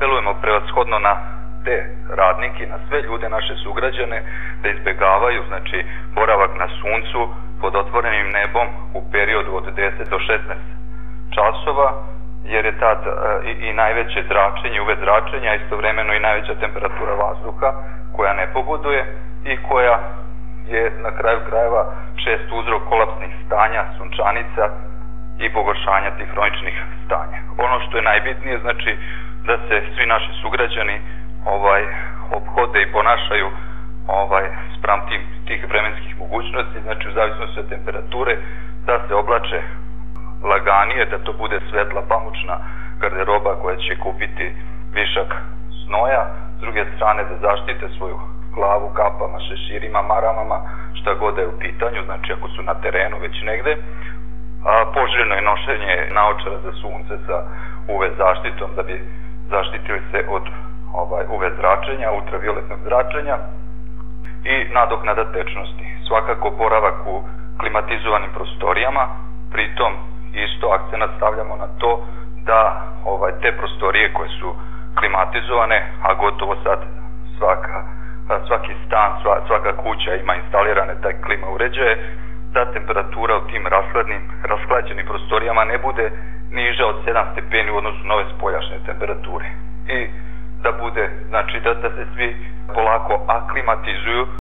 apelujemo prevashodno na te radnike, na sve ljude, naše sugrađane, da izbegavaju, znači, boravak na suncu pod otvorenim nebom u periodu od 10 do 16 časova, jer je tad i najveće zračenje, UV zračenja, istovremeno i najveća temperatura vazduha koja ne pogoduje i koja je na kraju krajeva čest uzrok kolapsnih stanja, sunčanica i pogoršanja tih hroničnih stanja. Ono što je najbitnije, znači, da se svi naši sugrađani ophode i ponašaju spram tih vremenskih mogućnosti, znači u zavisnosti od temperature, da se oblače laganije, da to bude svetla pamučna garderoba koja će kupiti višak znoja, s druge strane da zaštite svoju glavu kapama, šeširima, maramama, šta god da je u pitanju, znači ako su na terenu već negde. Poželjno je nošenje naočara za sunce sa UV zaštitom da bi zaštitili se od UV zračenja, ultravioletnog zračenja i nadoknada tečnosti. Svakako boravak u klimatizovanim prostorijama, pritom isto akcenat stavljamo na to da te prostorije koje su klimatizovane, a gotovo sad svaki stan, svaka kuća ima instalirane taj klima uređaje, da temperatura u tim rashlađenim prostorijama ne bude niža od 7 stepeni u odnosu na ove spoljašnje temperature. I da bude, znači da se svi polako aklimatizuju